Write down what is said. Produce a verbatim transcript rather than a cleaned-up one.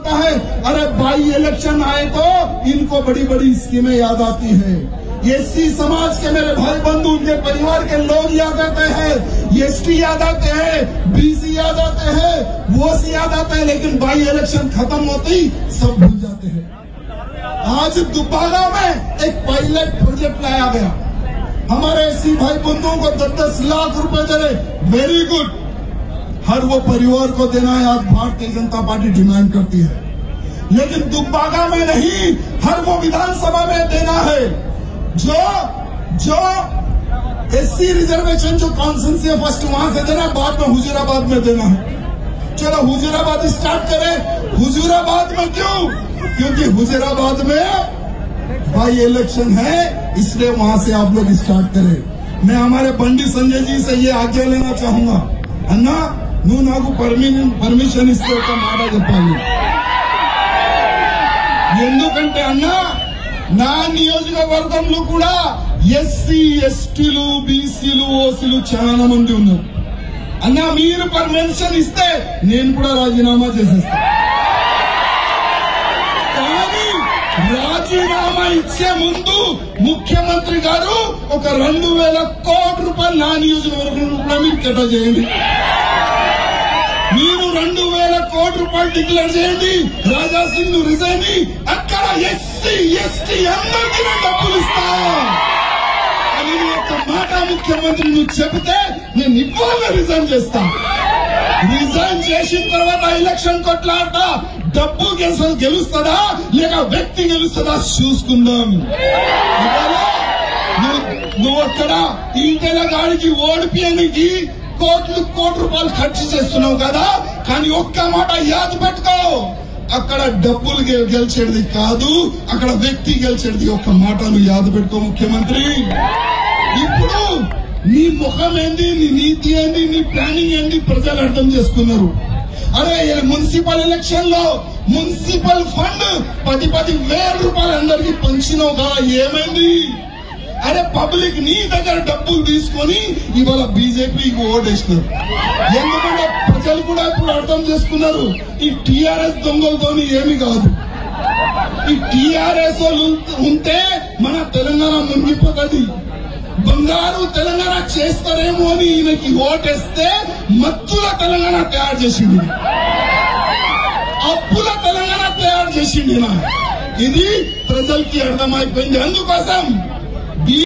बोलता है अरे बाई इलेक्शन आए तो इनको बड़ी बड़ी स्कीमें याद आती है। एससी समाज के मेरे भाई बंधु उनके परिवार के लोग याद आते हैं, एसटी याद आते हैं, बीसी याद आते हैं, ओसी याद आते हैं, लेकिन बाई इलेक्शन खत्म होते ही सब भूल जाते हैं। आज दुब्बागा में एक पायलट प्रोजेक्ट लाया गया, हमारे एससी भाई बंधुओं को दस दस लाख रुपए दे रहे, वेरी गुड। हर वो परिवार को देना है, आज भारतीय जनता पार्टी डिमांड करती है, लेकिन दुब्बागा में नहीं, हर वो विधानसभा में देना है जो जो एससी रिजर्वेशन जो कॉन्सेंसी फर्स्ट वहां से देना, बाद में हुजूराबाद में देना है। चलो हुजूराबाद स्टार्ट करें। हुजूराबाद में क्यों? क्योंकि हुजूराबाद में बाई इलेक्शन है, इसलिए वहां से आप लोग स्टार्ट करें। मैं हमारे बंडी संजय जी से ये आज्ञा लेना चाहूंगा, अन्ना नू नाकु परमिशन इస్తే ఒక మాట చెప్పాలి। ఎందుకంటే అన్నా నా నియోజకవర్గంలో కూడా ఎస్సీ ఎస్టీలు బీసీలు ఓసీలు చాలా మంది ఉన్నారు అన్నా, మీరు పర్మిషన్ ఇస్తే నేను కూడా రాజీనామా చేసేస్తా। కానీ రాజీనామా ఇచ్చే ముందు ముఖ్యమంత్రి గారు ఒక రెండు వేల కోట్ల రూపాయలు నా నియోజకవర్గంలో కూడా మీరు కేటాయించండి। మీరు రెండు వేల కోట్ల రూపాయలు డిక్లేర్ చేయండి, రాజా సింగ్ ను రిజైన్ అక్కడ ఎస్సీ ఎస్టీ అందరికీ నేను డబ్బులు ఇస్తా అని ఒక మాట ముఖ్యమంత్రి నువ్వు చెబితే నేను ఇవ్వాలి రిజైన్ చేస్తా। రిజైన్ చేసిన తర్వాత ఎలక్షన్ కొట్లాడతా, డబ్బు గెలుస్తుందా లేక వ్యక్తి గెలుస్తుందా చూసుకుందాం। నువ్వు అక్కడ ఈటెల గాడికి ఓడిపోయానికి కోట్లు కోట్ల రూపాయలు ఖర్చు చేస్తున్నావు కదా, కానీ ఒక్క మాట యాద పెట్టుకో, అక్కడ డబ్బులు గెలిచేది కాదు, అక్కడ వ్యక్తి గెలిచేది। ఒక్క మాట నువ్వు యాద పెట్టుకో ముఖ్యమంత్రి। ఇప్పుడు నీ ముఖం ఏంది, నీ నీతి ఏంది, నీ ప్లానింగ్ ఏంది ప్రజలు అర్థం చేసుకున్నారు। అరే మున్సిపల్ ఎలక్షన్ లో మున్సిపల్ ఫండ్ పది పది వేల రూపాయలు అందరికీ పంచినావు కదా, ఏమైంది? అరే పబ్లిక్ నీ దగ్గర డబ్బులు తీసుకొని ఇవాళ బీజేపీకి ఓటేసినారు। ఎందుకంటే ప్రజలు కూడా ఇప్పుడు అర్థం చేసుకున్నారు, ఈ టీఆర్ఎస్ దొంగలతోని ఏమి కాదు, ఈ టీఆర్ఎస్ వాళ్ళు ఉంటే మన తెలంగాణ మునిగిపోతుంది, బంగారు తెలంగాణ చేస్తారేమో అని ఈయనకి ఓటేస్తే మత్తుల తెలంగాణ తయారు చేసింది, అప్పుల తెలంగాణ తయారు చేసింది। ఇది ప్రజలకి అర్థమైపోయింది। అందుకోసం